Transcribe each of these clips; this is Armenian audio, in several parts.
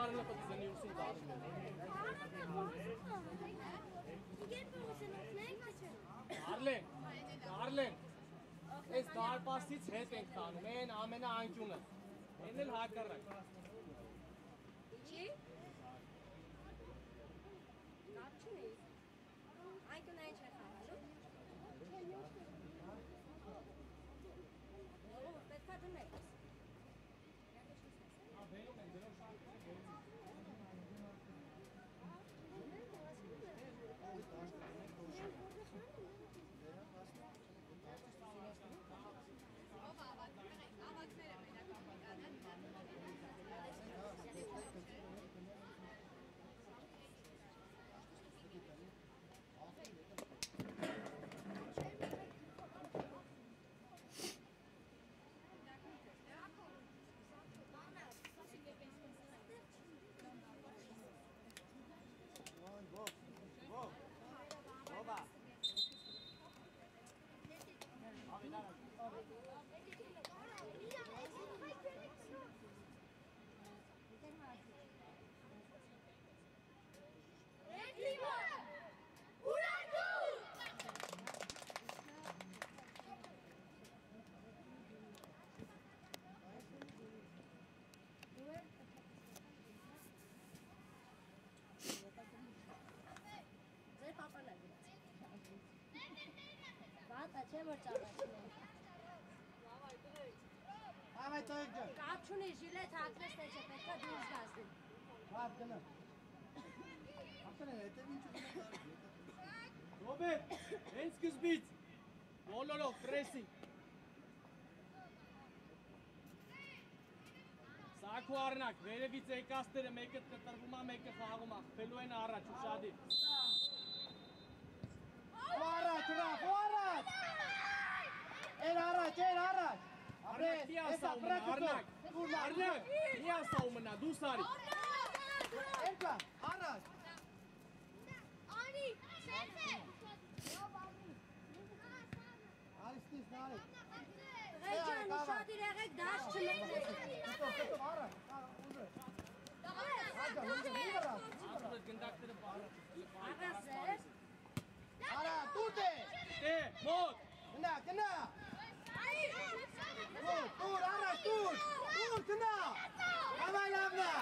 Arne պատզենիություն դարում է։ Արլեն, այս դարպասից հետ ենք տանում, են ամենա անկյունը, են էլ հակառակ։ Ինչի՞։ Կապ չունի։ Անկյունը ինչ է խաղալու։ Պետք է դնեք։ Կապ չունի, ժիլետ հակնես թե չէ, պետք է դուրս գազդի։ Հատ գնա։ Ակնե հետև ինչ ուզում Ռոբերտ, հենց սկզբից, բոլորով, պրեսինգ։ Սակու առնակ, վերևից եկաստերը մեկը տրվում է, մեկը խաղում է, խփելու են առաջ, ուշադիր։ Առաջ, առաջ։ Էր առաջ։ Արնակ, մի ասա ու մնա, Արնակ, մի ասա ու մնա, դու սարի։ Էրկա, առաջ։ Անի, սերվե։ Արիստիս, նարի։ Ղեջան, ուշադիր եղեք, դաշ չմեկնեք։ Առաջ, Աղուր գնդակները բարը։ Աղաս ես։ արա, տուր դե։ Մոտ։ Գնա։ Տուր, առաջ, տուր, գնա։ Հավայ լավնա։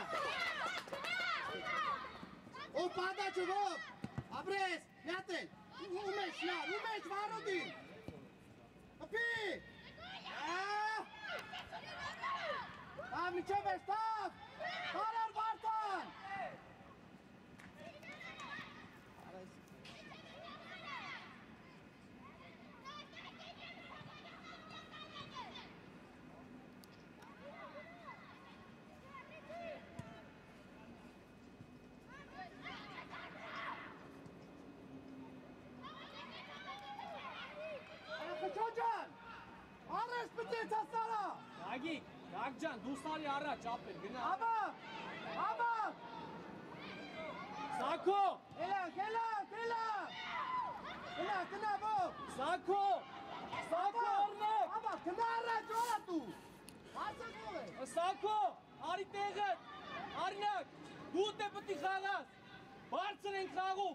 Ու պադաչը ով, ապրես, միատել, ու մեջ վարոդին։ Հպի։ Միջև ես տավ, հարար վարտան։ Խոջան, արես պտեց ասարա։ Գագիկ ջան, դու սարի առաջ, ապեր, գնա։ Աբավ։ Սակո։ Գնա, ով։ Սակո առնակ։ Աբավ, գնա առաջ, որա դու։ Հարցակով է։ Սակո, արի տեղը, առնակ, դու դե պտի խաղաս, բարձր են խաղում։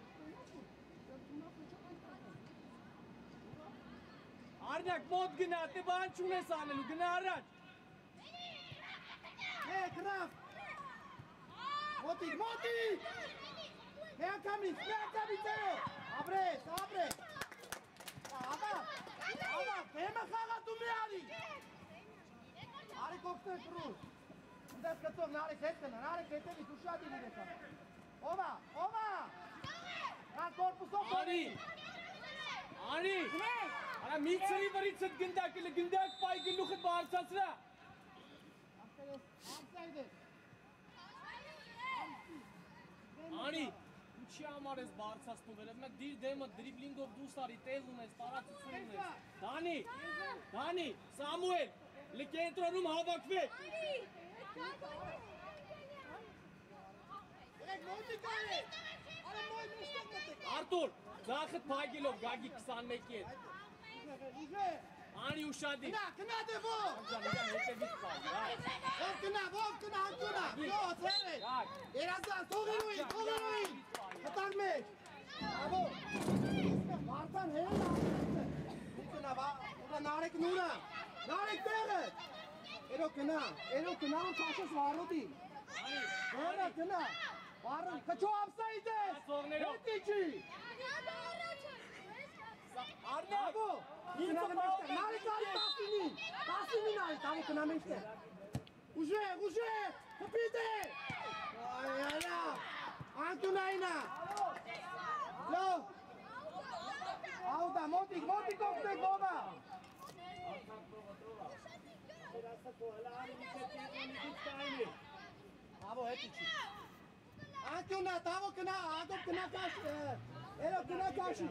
Արնակ, մոտ գնա, դե բան չունես անելու, գնա առաջ։ Կրավ։ Մոտիկ։ Մեակամից էրո։ Ապրես։ Աբավ, հեմը խաղատու մի արի։ Արի կոքտեր պրուս։ Նդես կծով նարեք հետ կնա, նարեք հետևից ուշադիր իրեկա։ Ովա։ Հան կորպուսով Անի, արա միցրի վրիցըտ գնդակ պայ գլուխըտ բարձացրա։ Անի, ինչի համար ես բարձացնում վերև, մեկ դիր դեմը դրիբլինգով դու սարի տեղ ունես, տարացություն ունես։ Դանի, Սամուել, լկենտրոնում հավակվեք։ Արտուր, ձախըտ պայգելով գագի 21 ետ։ Անի ուշադիր։ Գնա դե ով։ Ջան, հետևից պայ։ Ով գնա, անկյունա։ Յո, ծերը։ Erazan, soğuk eroin, soğuk eroin. Atak meç. Bravo. Vartan hele lan. Nikna va, ora narek nura. Narek teğet. Ero kına kaşas varodi. Ero kına. Varın, kaço apsaydı. Hetici. Bravo. Narek Tasini narek, tamo kına meçte. Uže, kapite. Ay ana. Antunayna. Yo. Auda, motik koptek baba. Bravo, hetici. Antuna, tamo kına, agop kına kaşı. Ero kına kaşı.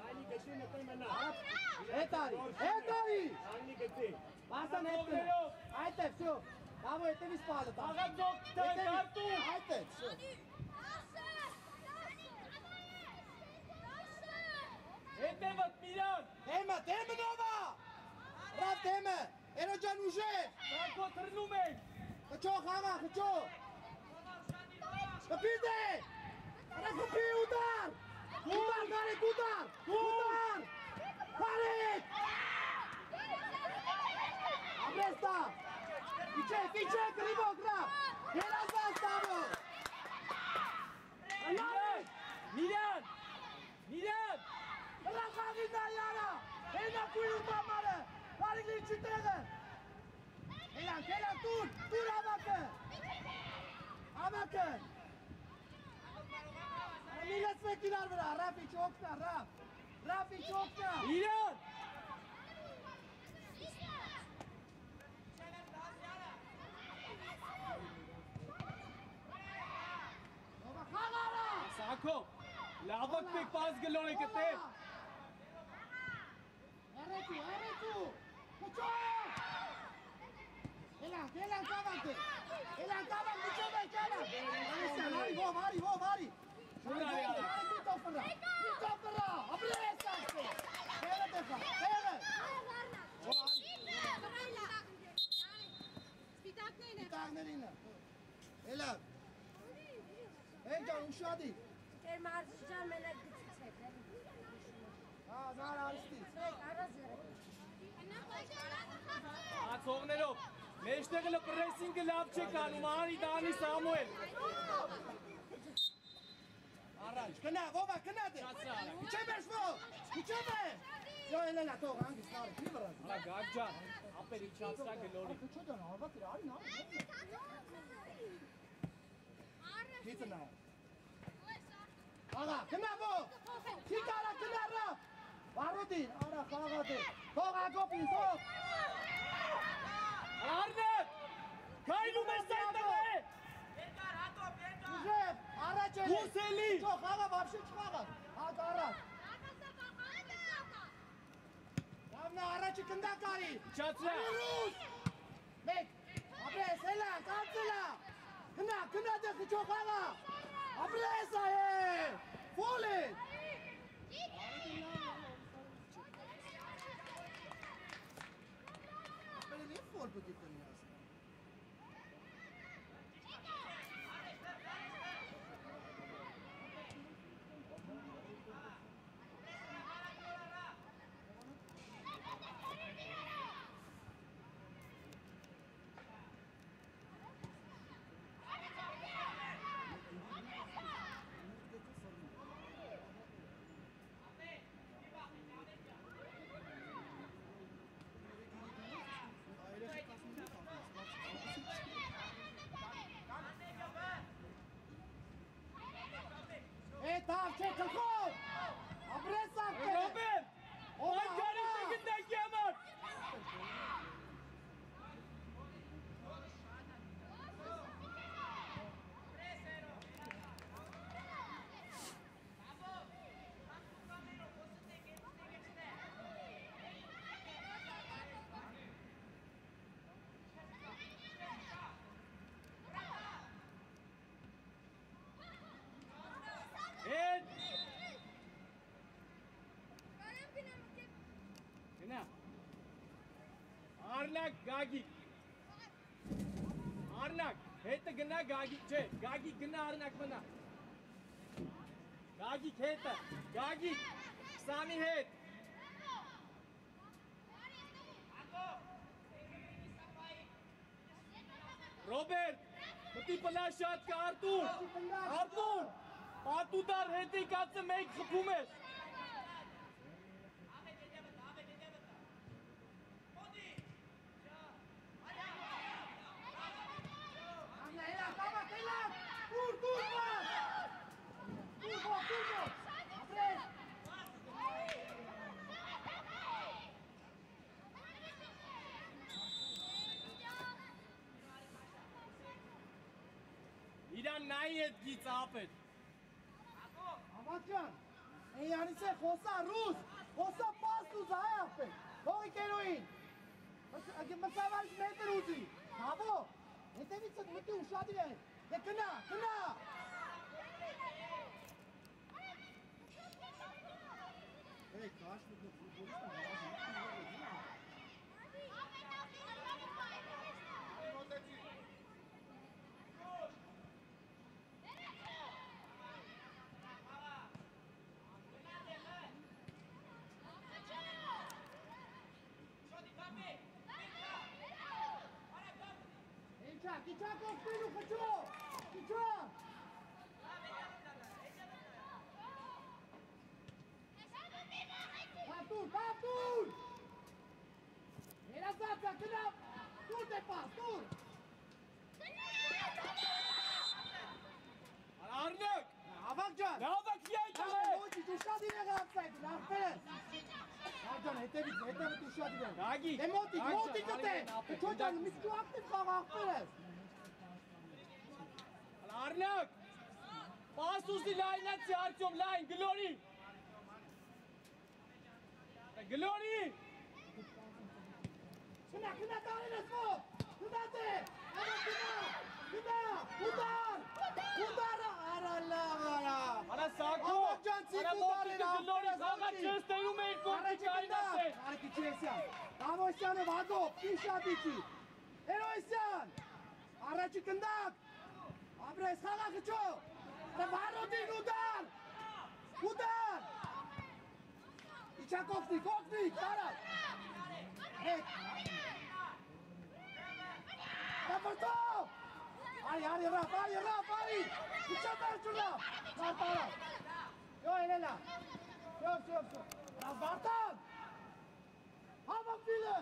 Etari. Basan etkine. Ajte, все. Bravo, ete vi spada tamo. Ajte, все. Etevat Miran! Teme nova! Raf teme! Ero can uže! Franco Trnumen! Kaço hava, kaço! Kapite! Ara kapi udar! Udar, Garek, udar! Udar! Garek! Abresta! Fiče, krivo, gra! Jerazan stavo! Miran! Rakagina yara! Ena kuyu mamare! Varigli çitege! Elan, tur abakın! Milletvekiller bira, Rafi çokta, Rafi çokta! Miran! Baba kagara! Sako! Lavak pek pas galone kete! Eretu! Kaço! Elan kavak! Vari! Şurada ya! Bir toplara! Abresa! Evet! Spitaknerina! Elan! Can uşadı! Marşcan melek gitsin. Ha, nar aristi! Sognelo! Meştegele pressing lapçe kanumani Dani Samuel! Arranj, kena de! Uçebe! Yo, elela to, hangi stvari, privaran! Hala Gagja! Aperi çatsa gelori! Kaço da narva tira, ali narva! Gitsin narva! Aga, kena bu! Sikara, kena raf! Varudi, ara kagade! Toga gopin, tok! Arnet! Kaynu mesendele! Uže, ara çeli! Huseli! Çok, aga, vapşe çıkagat! Aga, ara! Ravna, ara çıkında kari! Çatsa! Rus! Mek! Abresela, kansela! Kına de çok aga! Abresa ye! Folin! Böyle niye fol bu dikten ya? Tamam, çek kakao! Abresa! Robin! Ben karıştırgından gelmem! Ed! Kena? Arnak Gagi! Arnak! Հետը գնա գագի, չէ, գագի գնա արնակ մնա։ Գագիկ հետը, գագիկ, 20-ի հետ։ Ռոբերտ, մտի պլա շատ կա Արտուր, Արտուր, պատու դար հետի կացը մեկ խպում ես։ Իրան նայի հետ գից ապետ։ Ամատյան, էյանից է խոսա ռուս, խոսա պաստ ուզ հայ ապետ, հողի կերոին, մսավարից մետր ուզի, հավո, հետևից է մտի ուշադիր է, դե կնա, կնա։ Hey, kaç mı Кичак, спину хочу! Кичак! Kaptur! Era zaten kınap! Dur defa, dur! Arnık! Avakcan! Ne avak yiyeydin be? Mochi, duşa dine kalksaydın, aferin! Avakcan, hetevi duşa dine. Gagi! Moti köte! Çocuğun miskü aktif kava, aferin! Arnık! Pasusi line-ı Artyom line, Glory! Glory! Kına tanrınız mı? Kına de! Ama kına! Udar! Udar! Arallah! Ana Sako! Avakcan, Ana Moti Glory! Kava çösteği mi korku kaynatı? Hareketçi Esyan! Davo Esyan'ı vado! İnşaatici! Ero Esyan! Aracı kındak! Abre sana kıço! Varo din udar! Udar! İçe koknik! Tarak! Evet! Kapırto! Ari, Raf! İçe ver şuna! Tarak! Yo, elela! Yok! Raf, Bartan! Havak bile!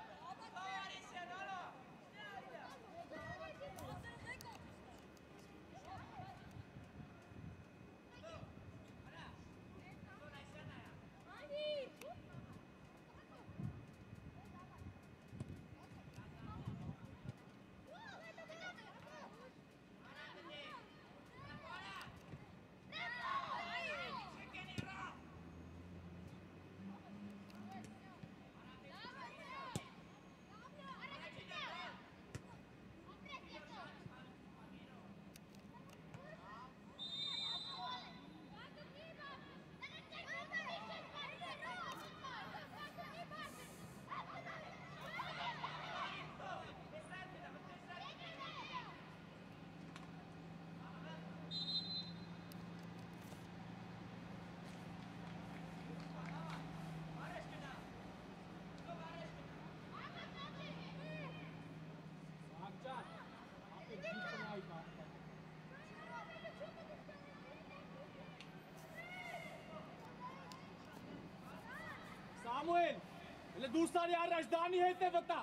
Samuel! Ele दूसरी यार राजधानी है ते बता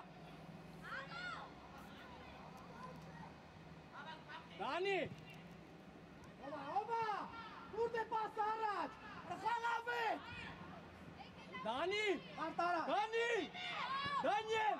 Dani! Oba! Burada pas araç! Rıkan abi! Dani! Kartara! Dani! Daniel!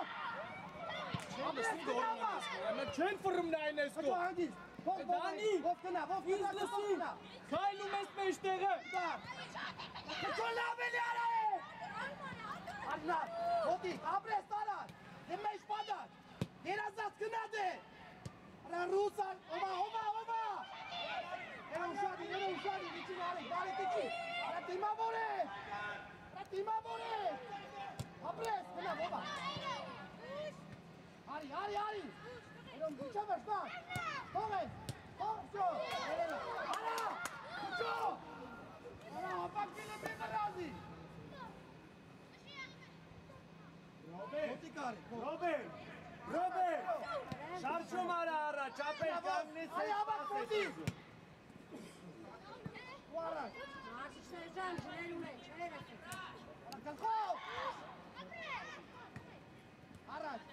Ben çen fırım da aynı esko. Hadi! Dani! Vofkına! İzlesin! Kaylu mesme iştege! Kaçol abi ne arayı? Allah! Hadi! Abre starat! Demme iş padat! Biraz askınadı! Rusan! Oba! Era ușadi! Nici vale tici! Ratima bore! Apres! Până, oba! Hari! Era Ալոն գուչավը շտակ, թող ես, թող շո, արա, գուչո, արա, ապակվին է մեղը ռազի, Ռոբեր, շարժում արա առաջ, ապեր կանգնից Արի ավակ մոտիկ, ու առաջ, Մարշիչներժան ջրել ունեն, չեր եք գլխով, առաջ,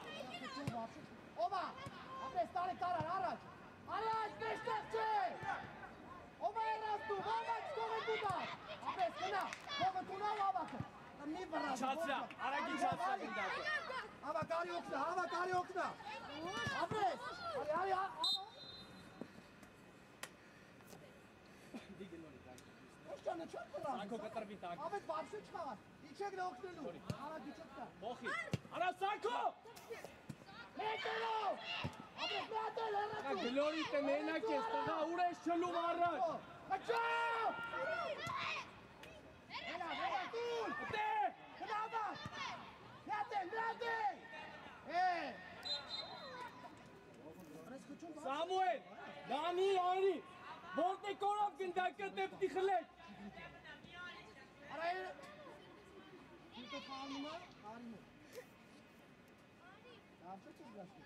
ովա, ապրես տարի տարար, առաջ, մեջտեղ չէ, ովա է ռաստում, ովա չկող է կուտար, ապրես կնա, կողը կունավ ավակը, մի վրազ, Չացրա, արագի չացրա գնդակը ավակ արի օգնա, ապրես, արի, Ոչանը չոր կրան, Սանքո կտրվի տակ ավետ բավշը չխաղար, իչեք նա օգնելու, արագ իչեք կա, Հոխի, արա Սանքո մետելով, ապրես մետել հեռատու, Գլորիտ է մենակ ես, տղա ուր ես չլում առաջ Մաչո, հեռատուն, Ատե, Հնավա, մետել, Սամուել, Դանի, Արի, ոնտե կորավ գնդակը տեպտի խլեք Արա է, ինտը խաղնում է, արին է, դավշը չես գաշկի,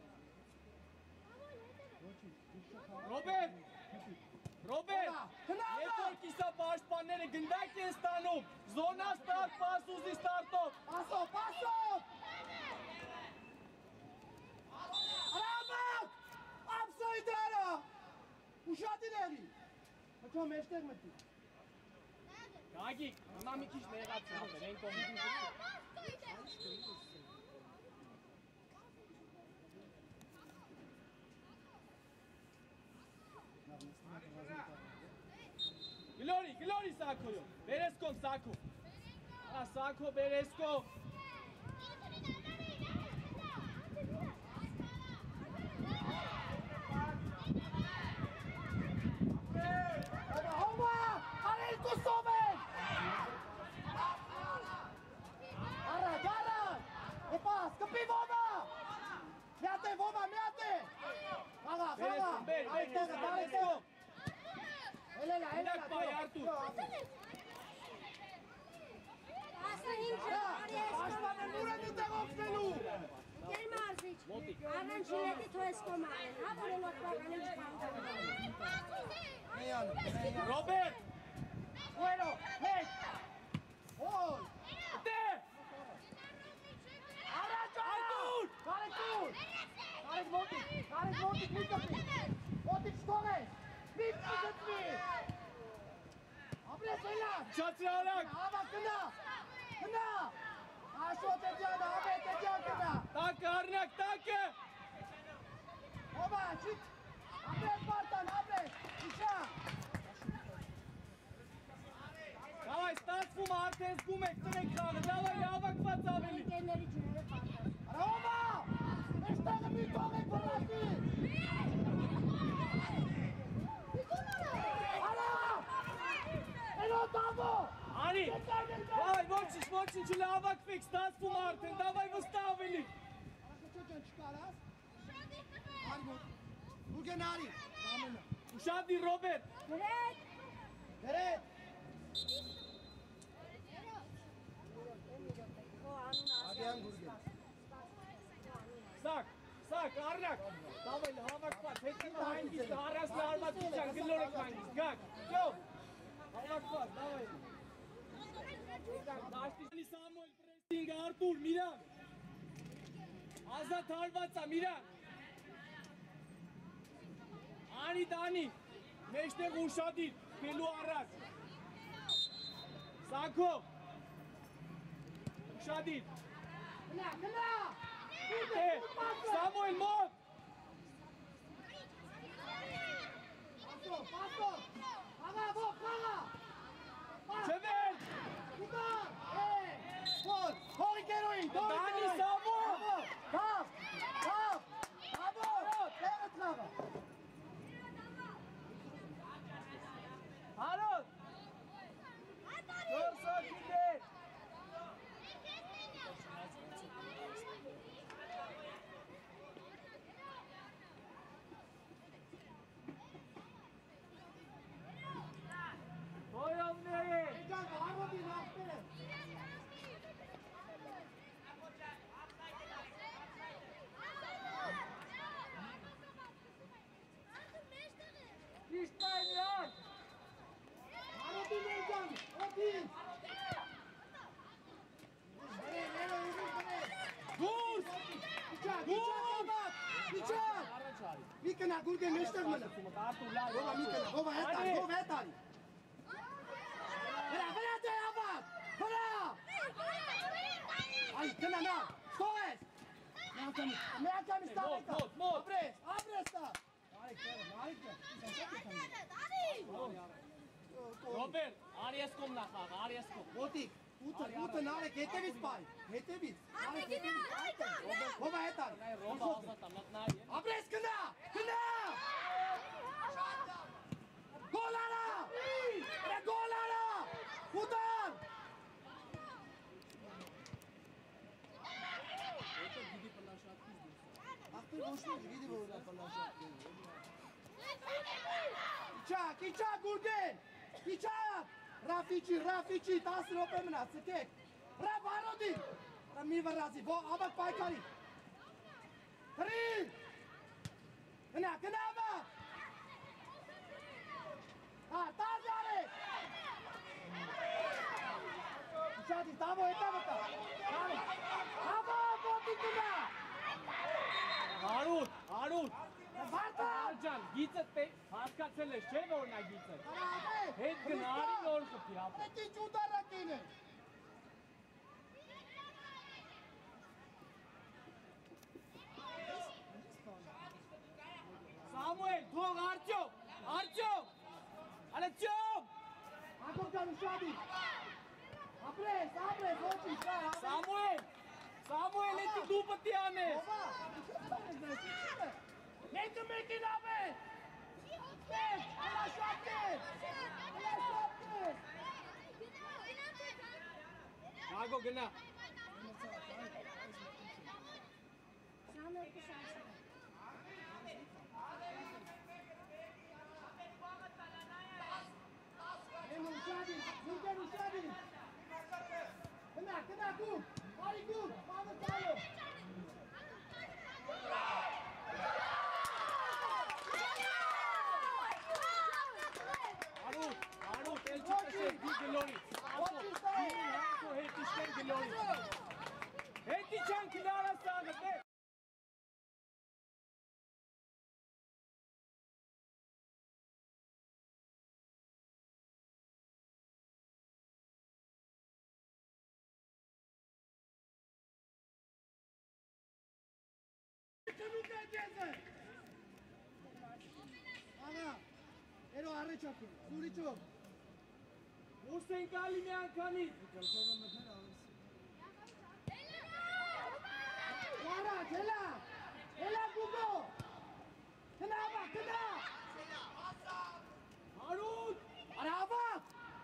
Ռոբեր, երբ որ կիսա պաշտպանները գնդակ են ստանում, զոնա ստարտ, պաս ուզի ստարտով Պասով, Արամակ, ապսոյ դարա, ուշատին եղի, մտո մեջտեղ մտի, Գագիկ, հիմա մի քիչ նեղացրել են, են կողմի Գլորի Սակոյո, Բերեսկոն Սակո, Սակո Բերեսկո Հոմա, արել կուսով են, Արագ, էպաս, կպի վոմա, միատ է, խաղա, Բերեսկո Էլելա, պայ Արտուր Ասա իմ ժարի ես Աշպանը նուր են ուտեղ օգնելու, Գեր մարզիչ, առանչիլետի թո ես կոմարեն, հա որեն օգվական ինչ Ռոբեր, Ուերո, հետ, հոյ, տե, առաջ, Արտուր, Կարեք մոտիկ, մի կպի, մոտիկ շտող ես, մի գծվի, ապրես էլան, չացրա արագ, Ava kına! Aşot ediyordu, Ahmet ediyor kına! տակը արնակ, տակը, Oba, çık! Ahmet Bartan, Ahmet! İşe! Davay, ստացվում արդեն զգում եք, տրեք խաղը, davay, հավակված ավելի Գերների ջրերը պատար Ara Oba! Eştağın bir kavga fırlattı! Ara! Elo Tavo! Անի, davay, ոչինչ չլավակվեք, ստացվում արդեն, davay, վստահ ավելի Çocuğun çıkaras. Argo. Bugün Ari. Ramena. Ուշադի Ռոբեր, Գրետ Evet. Քո անունը Agiyan Gurgen. Սակ, արնակ, davay, հավակված, հետին հանգիստ, հարասն արմատության, գլորեք հանգիստ, գակ, ճով, հավակված, davay Դաշտիսանի Սամուել պրեսինգ, Արտուր, Միրան Ազատ հարվածա, Միրան Անի Դանի, մեջտեղ ուշադիր, կելու առաջ Սակո Ուշադիր Kına! Սամուել մոտ Paso! Aga, bok, aga! Չվեր Gitar! Vur! Hori keroin! Dani, Savo! Kap! Bravo! Evet, bravo! Harun Çok sakinler Mikana, Gurgen, Mr. Mana. Gova Mikana, Gova Etari, Gova Etari. Vera, te avat! Vera! Ai, kana na! Stoes! Mea cam stave ca! Abres ta! Robert, Ariaskom նախաղ, Ariaskom։ Մոտիկ, ուտը նարեք, հետևից պայ, հետևից։ Ով է հետար։ Ռոբա ազատ ամատնայի։ Ապրես կնա, կնա։ Գոլ արա։ Գոլ արա։ Ուտան։ Ախտեր ոչ մի գիտի որ նա պլանշատ։ Իչա, Գուրգեն։ Իչա։ Ռաֆիչի, 10 րոպե մնաց, ցկեք։ Ռաֆ Արոդին։ Մի վրացի, աբակ պայքարի։ Հրին։ Գնա, աբակ։ Տար ջարեք։ Իչադի, տավո, հետա վտա։ Աբակ, ոտի կնա։ Հարութ։ Վարտա։ Ջան, գիծը հասկացել ես, չէ՞ որ նա գիծը։ Հետ գնարի նոր կփի ապա։ Պետք է ճուտարակին է։ Սամուել, թող Արտյոմ, Ալեցյոմ։ Ակորջան ուշադի։ Ապրես, ոչի, Սամուել, էդի դու պտի անես։ Ովա, մեկին ապես։ Պետ, հելա շապկես։ Ագո գնա։ Սամուելը շանսը։ Ուշադի, ուշադի։ Գնա, գուր, արի գուր, բանը տալո։ Հարութ, էլ չկսեր դի գլորից։ Հետի շեն գլորից։ Հետի չան կնարա սաղը, դե։ Աղա, երո առեչակում, սուրիչով։ Ուստ են կալի մի անգամից։ Առաջ, հելա գուգո։ Գնա, գնա։ Հարութ, Արավակ։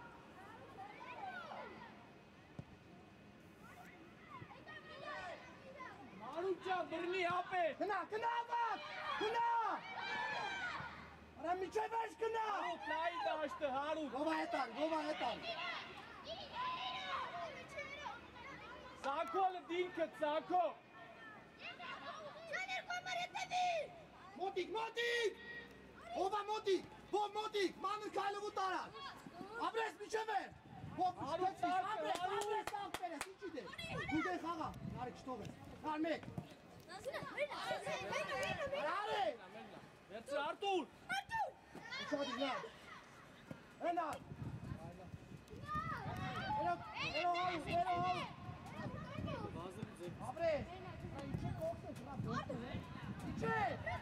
Հարութ ջան, բռնի հապեր։ Գնա, ավակ, գնա։ Արա միջև ես գնա։ Հարութ, նայի դաշտը, Հարութ։ Գովա հետար։ Սակոլը դինքը, Սակո։ Մոտիկ։ Ովա մոտիկ, մանր քայլովու տարած։ Ապրես միջև է։ Ապրես աղբերես, ինչի դե։ Գուդեն խաղա, նարեք շտով ես։ Նար մեկ։ Արարե։ Վերցի Արտուր։ Ուշադի նար։ Հենար։ Էրո հալու։ Ապրես։ Ինչի կողքն է, Ինչի։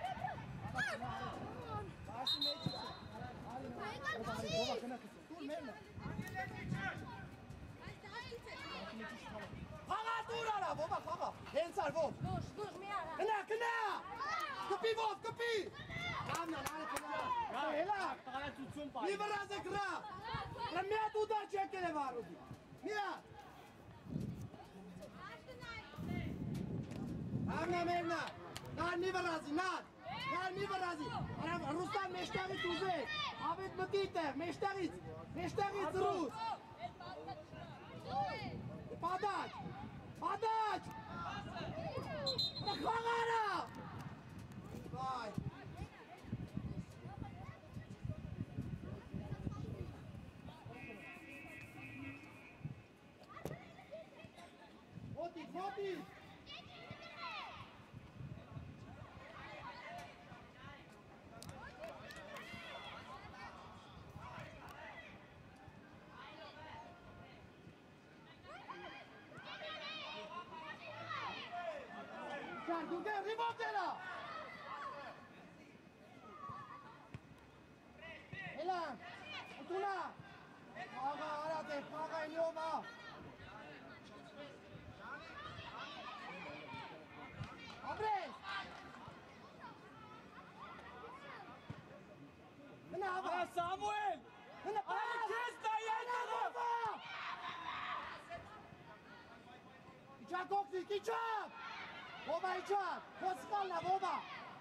Բասի մեջ է։ Գովա կնա կսը։ Տուր մերնա։ Խաղա տուր արա, ովա խաղա։ Հենցար ով։ Դուշ մի արա։ Գնա։ Կպի ով, կպի։ Կամնա, նարը կնա։ Հելա։ Տարածություն Մի պարի։ վրազ է կրա։ Մի հատ ուդար չեկել է վարուդի։ Մի հատ։ Ամնա մերնա։ Նար մի վրազի, նար մի վրազի։ Ռուստան մեջտեղից ուզեք։ Ավետ մտի տեղ, մեջտեղից ռուս։ Պադաչ։ Խաղարա։ Վայ։ Մոտիկ։ Gurgen, ribotela! Elan, Tuna! Paga, arate, paga, Elioma! Abres! Hına Ara hava! Samuel! Hına pas! Ara kes da Hına yeter! hava! İçak koksik, içak! Boba içak! Koskalla, boba!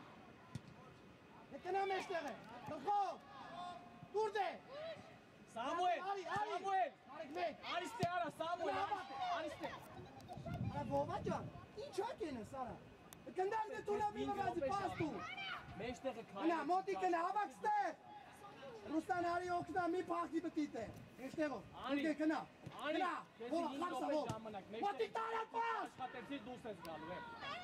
Nekene meştere! Kırkov! Dur de! Samuel! Ali, Ali! Samuel! Arek mek! Ariste ara Samuel! Ariste! Ara boba can! İçak yine sana! Kendar de tuna mima vazi pas tu! Meștere Hına moti kene havak ste! Rustan ari okna mi pakti betite! Eștero! Gurgen kena! Ani! Kena! Boba kapsa boba! Moti tarat pas! Aștept dusες galve.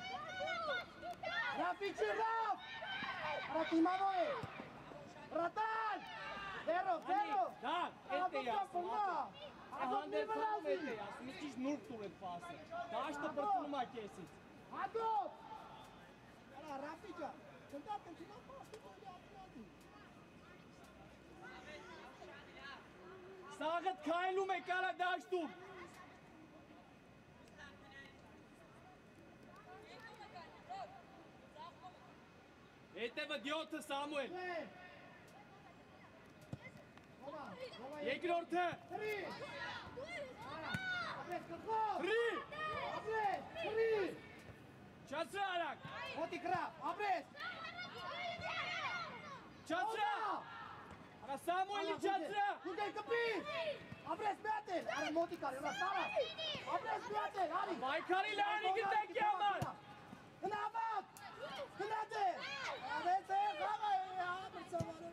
Rafici Raf! Ara timavoe! Ratan! Zero, zero! Da, Ara este bukta jasno. puna! Ara Hander bukta fără este valazi! jasno. Mi tiš nurturet fase. Da što prtuma kesit. Hado! Ara Rafica! Când cine a pas tu de atletic? Saget kein lume kala da što. Ete vadiota Samuel. Play! Boba! Boba! Jekir orta. Tri! Ara! Apres kırkov! Tri. Apres! Tri! Çatra arak. Moti krap! Apres! Çatra. Ara Samuel çatra. Gurgen kapis! Apres beatel! Ara moti kare! Ara sara! Apres beatel! Ari! Baykar ile aynı günden gelmez. Hına bak! Hına de! Ara se kava ya! Bir savarım!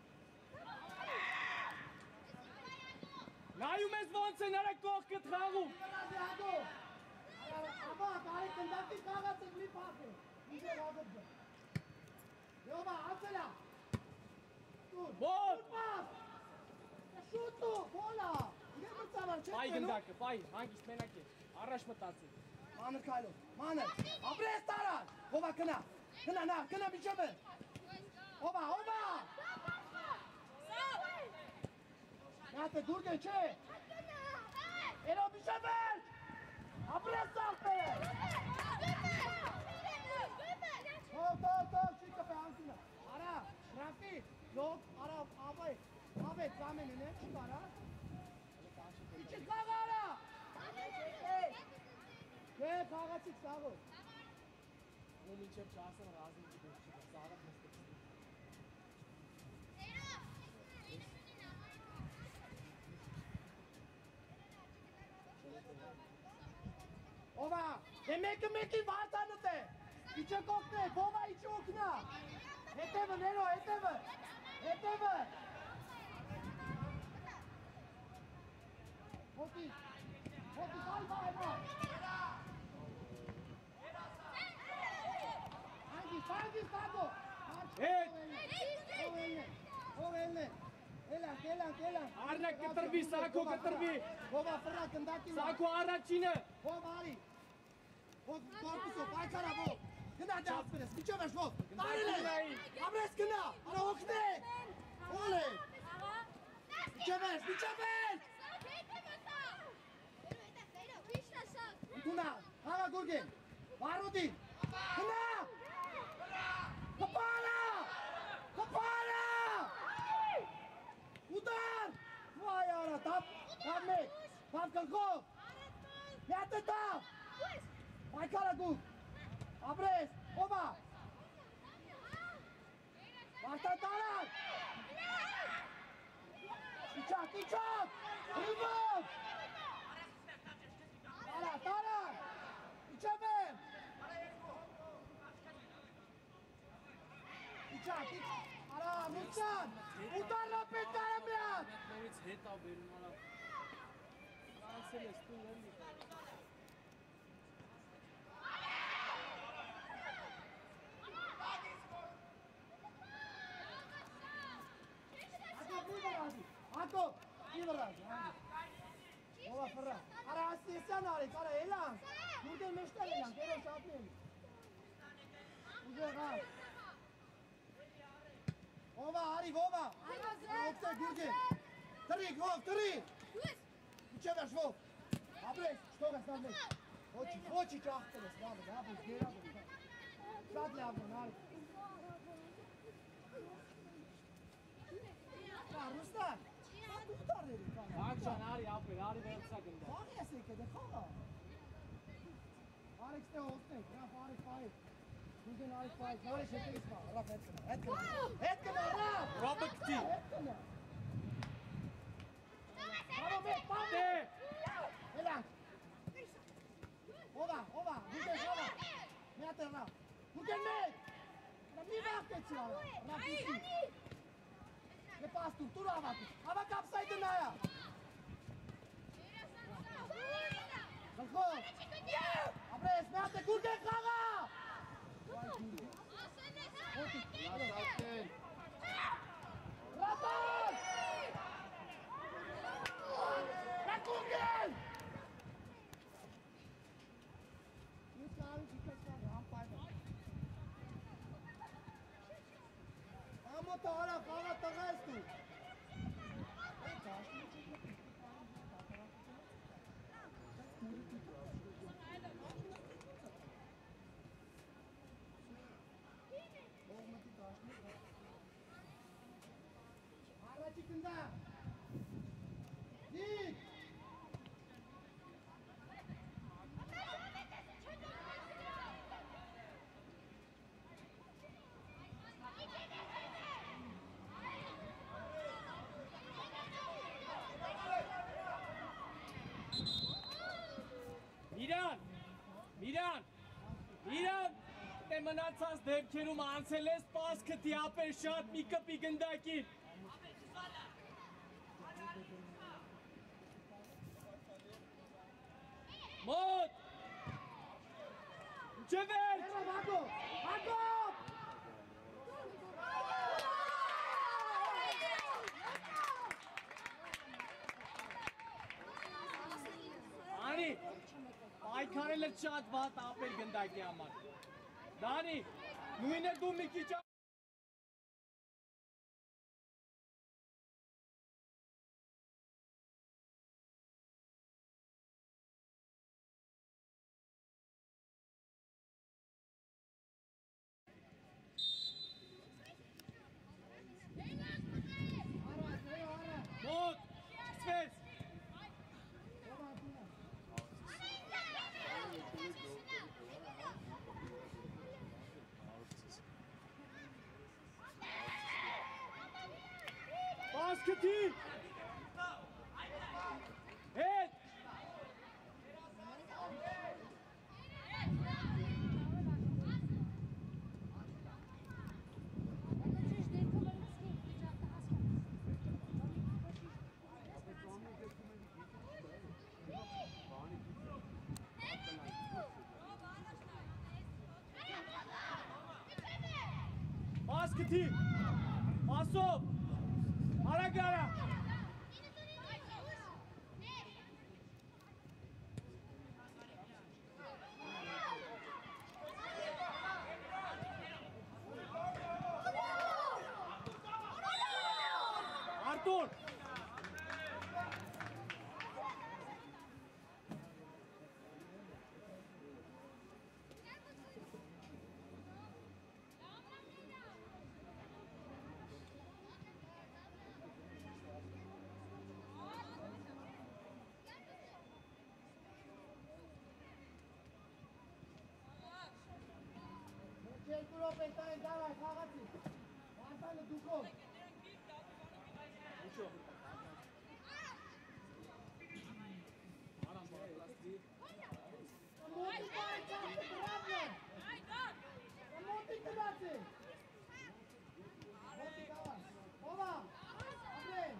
Naju me zvonce na rekoh këtë Hadi! Ama kare kandaki kaga se mi pake! Bize razı be! Yoba atla! Dur! Bol. Pas! Şutu! Bola! Ne bir savar? Çek Bay beni! gındakı, bay. Hangisi menaki? Araş mı tatsın? Manır kaylo! Manır! Apres taran! Oba kına! Kına na! Kına bir çabı! Oba! Oba! Yate Gurgen çek! Ero bir çabı! Apres sarpe! Tol, çık kapı hansına! Ara! Rafi! Yok! Ara! Abi! Abi! Zamen ne? Çık ara! İçin kaga ara! Gel kaga çık sağa ol! Onun için çağırsana razı mı çıkıyor? Sağda plastik. Oba! Meki var tanıtı! İçe koktu! Boba içe okuna! Eteme Nero! Eteme! Eteme! Moti! Moti kalma Emo! Hangi Sago! Evet. O eline! Elan! Arnak getirbi, Sako getirbi. Boba fırla kındaki! Sako araçine. Boba Ali! Korkusu! Baykara bu! Kına da aspires! Biçe ver şov! Darile! Abres kına! Ara okne! Ole! Biçe ver! Tuna! Hava Gurgen! Varudin! Kına! Kapala! Udar! Vay ara! Tap mek! Tap kankov! Yate tap! Baykara Gug! Abres! Oba! Baştan taran! İçak! Rıvım! Taran! İçemem! İçak! Ara! Mutsan! Udar rapet karamyan! Mehmet heta benim ana. Fransız tuğlandı. Ako! İvarazi! Ova fırra! Ara asistan ari! Ara elan! Gurgen meşter elan! Kero şaplayın! Ուժեղա։ Ովա, արիվ, ովա։ Ովտե գուրգե։ Տրիկ, ով, տրիկ։ Իչև ես, ով։ Ապրես, շտող ես նավնես։ Ոչի ճախտել ես, նավնես, ապրես, գերավ ես։ Շատ լավն, արիվ։ Ռուստան, դու տարերի կան։ Ակշան, արի, ապեր, արի վերցա գնդա։ Բաղ ես եկե, դե խաղա։ Արիք ստե հոսնեք, ռաֆ, արիք պայիք։ Դուգեն արիք պայիք, նարիք հետերից պա, ռաֆ, հետ կնա, ռաֆ։ Ռաբը կտի։ Հետ կնա։ Հարո մեկ, պամի։ Դե։ Հելանք։ Ովա, դուգեն խաղա։ Միատ է ռաֆ։ Դուգեն մեկ։ Մի վաղկեցի արա, ռաֆ ուսի։ Ne pastur, tu avaki. Avaki apsaydı naya. Kalko. Abre esmate kurge kaga. Ratan. Kurgen. Yukarı çıkacak rampayda. Amo tara, kaga tagas tu. Ara çıkında. Git. Իրան, դե մնացած դեպքերում անցել ես պասքը տիապեր շատ մի կպի գնդակին։ Մոտ, ջվեր, Հագոպ, Անի, պայքարելը շատ վատ ապեր գնդակի համար։ Դանի, նույնը դու մի քիչ Մոտ, սկսվեց։ Basket-ի։ Հետ։ Basket-ի։ Ասով։ Արագ արա։ Արտուր։ Երկու պետային դավայ խաղացի, վարտանը դուքով։ Ուշով։ Արամ բարաստրի։ Մոտի կային չախտը գրավնեն։ Մոտի կնացի։ Մոտի կավար։ Ովա, ապրեն։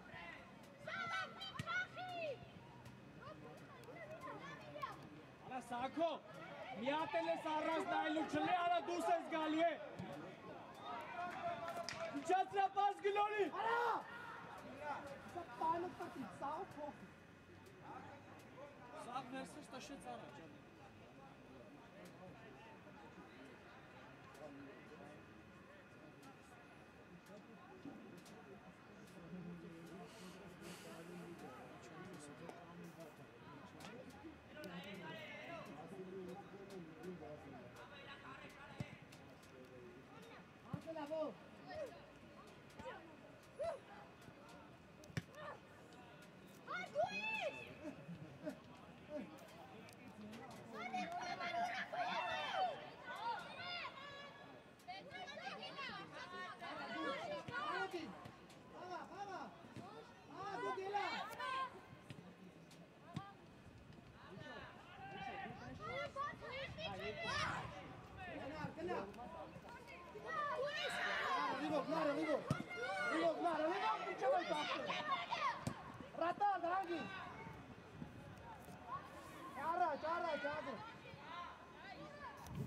Արա Սակո, միատել ես առանց նայելու չլի, արա դուս ես գալու է։ Իչացրա պաս գլորի։ Արա։ Սա պանը տատի, սաղ փոխի։ Սաղ ներսս տաշեց առաջ։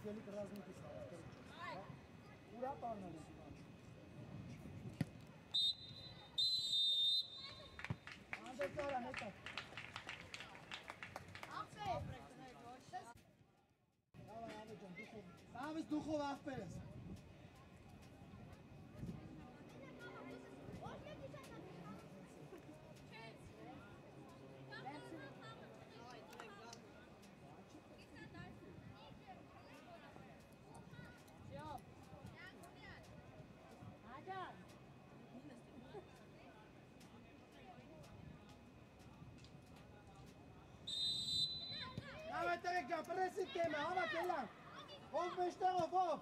велик размики става. Ура павнали. Андер цара нека. Давай, Аведжан, Духов. Ставиш Духов Авперес. Давай, Терекджан, преси теме, ава келан. Ов бештеров, ов.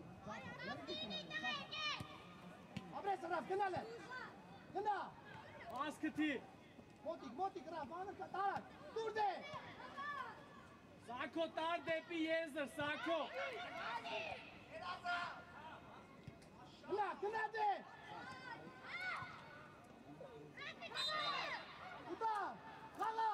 Абрес, Раф, гнале. Гна. Askıtı. Motik, Раф, ана катарак. Durde. Sako tar depi yezdir, Sako. Gna de. Uda, kala.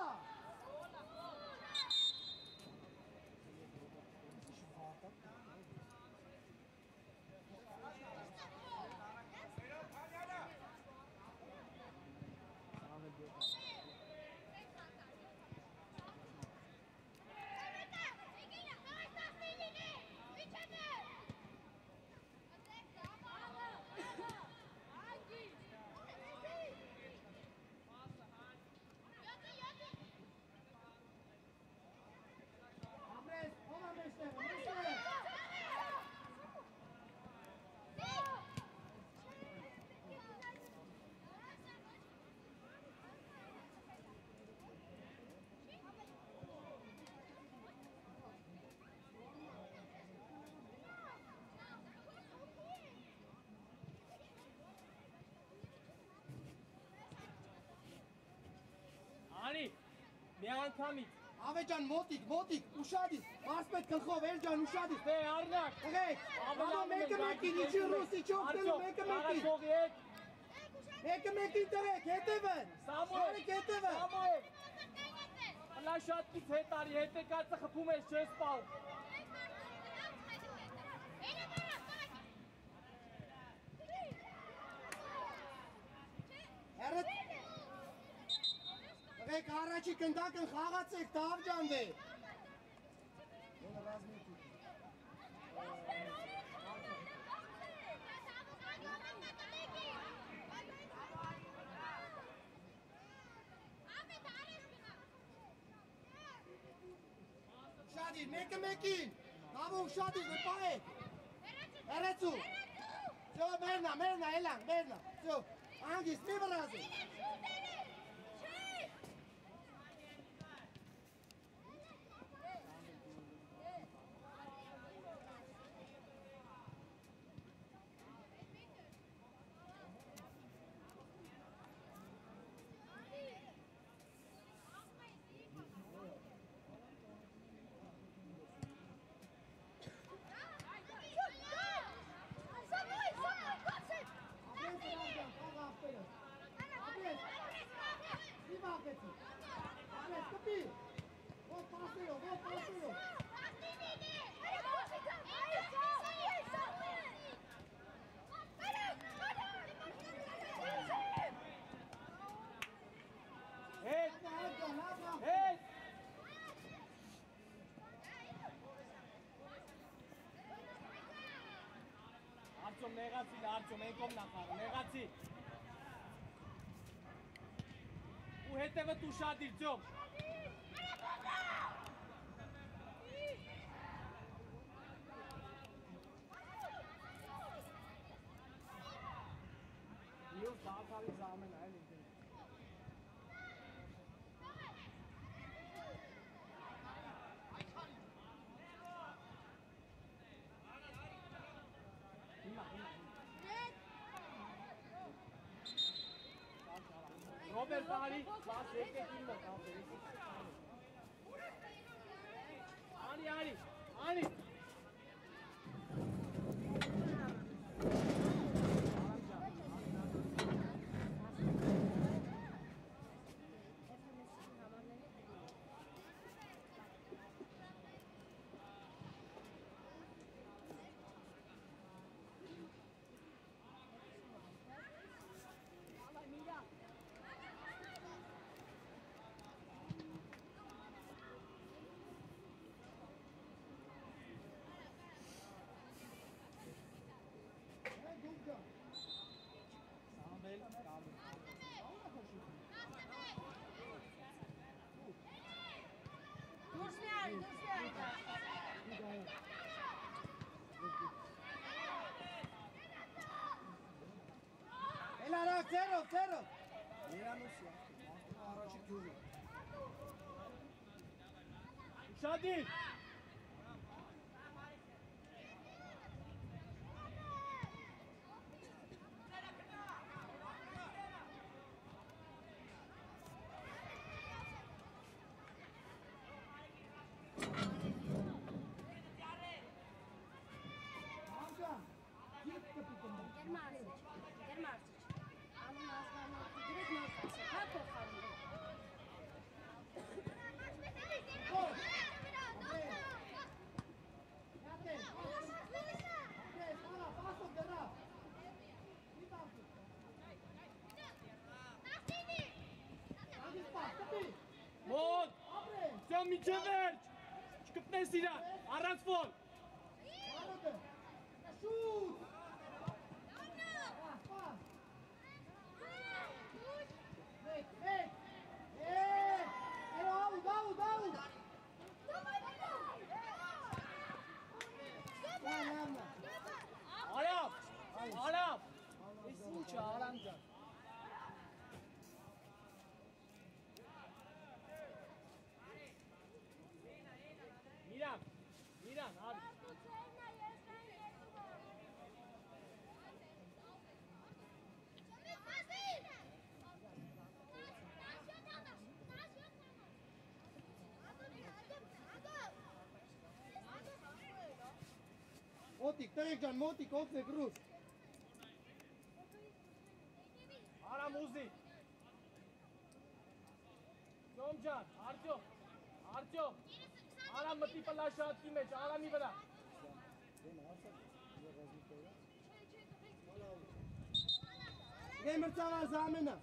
Abres, ova beštere. Ani, bir անգամից Ավեջան, մոտիկ, ուշադիր, մարսպետ կլխով, Էրջան, ուշադիր։ Դե առնակ։ Ղեք, ավա մեկը մեկին, իչի ռուս, իչի օգտելու, մեկը մեկին։ Արաչողի հետ։ Մեկը մեկին տրեք, հետևն։ Սամուել, հետևը։ Սամուել։ Հլա շատ քիչ հետ արի, հետեկացը խփում ես, չես պահում։ Հերդ։ Ղեք, առաջի կնդակն խաղացեք, Դավջան դե։ Ուշադիր, մեկը մեկին, Դավո ուշադիր, նպահեք։ Հերեցու։ Ձո, մերնա, էլան, ձո, անգիս, մի վրազի։ Հետ։ Արդյոմ նեղացի, արդյոմ են կոմ նախարը, նեղացի։ Ու հետևը տուշադիր, ձյոմ։ Իոս դաղակալի զամեն այլ ինքեն։ Robert Bari, was eke kimmo kapı. Ani. Zero. Երանոսի, առաջի գյուղի։ Ուշադիր։ Մոտ, սյո միջև վերջ, չկպնես իրան, առած վոլ։ Շուտ։ Մեկ։ Out։ Արապ, ես ինչ է Արամ ջան։ Միրան, արի։ Մոտիկ, տղեկ ջան, մոտիկ, օգնեք ռուս։ Արամ ուզի։ Սյոմ ջան, Արտյոմ, Արամ մտի պլաշատքի մեջ, Արամի վրա։ Գեմր ծավար զամենը։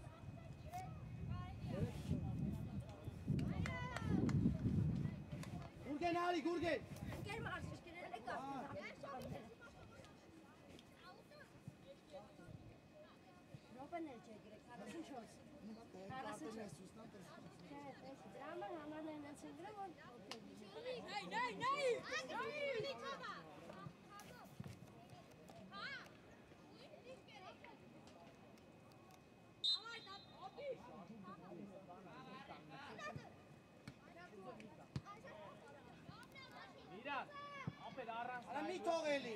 Գուրգեն արի, գուրգեն։ Գեր մարսիչ կերել եկա։ Ռոպեներ չէ գրեք, 44։ 44։ Դրամը համարներն են ցնգրը, որ Նայ։ Միրան, ապեր առանց Արա մի թողելի։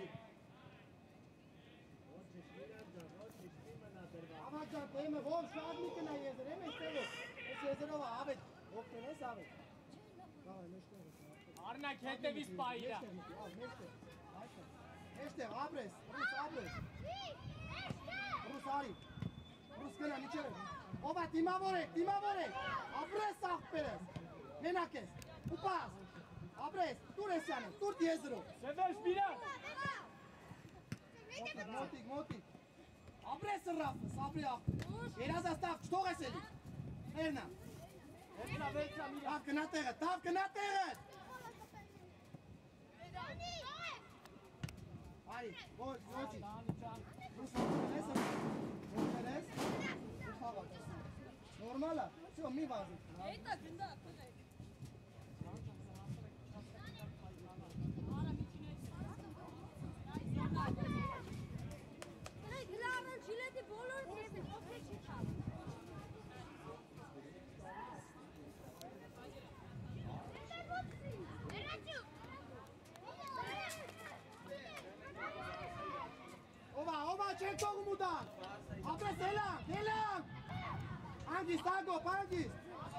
Ավաջան տեմը, որ շատ մի կնա եզր, եմ էստեղով։ Ես եզրով ավետ, ողքեն ես ավետ։ Արնակ հետևից պա իրա։ Էստեղ, ապրես, ռուս արի, ռուս կնա միջև։ Ովա դիմավոր եք, ապրես աղպերես, մենակ ես, ուպաս, ապրես, տուր ես յանը, տուր եզրով։ Սևերջ Միրան։ Մոտիկ, ապրես ռաֆս, ապրի աղպեր, երազաստավ չթող ես էլի, ներնա։ Վերցնա Միրան։ Տավ կնա տեղը։ Արի, ոչի։ Ռուս ողքերես, նորմալ է, չո մի վազի։ Էտա գնդա ապրեք։ Գրավեն չիլետի բոլոր ձեզի, ովքեր չի չավ։ Ովա չեք թողում ուտան, ապրես ելանք, անգիստ, ագոպ, անգիստ։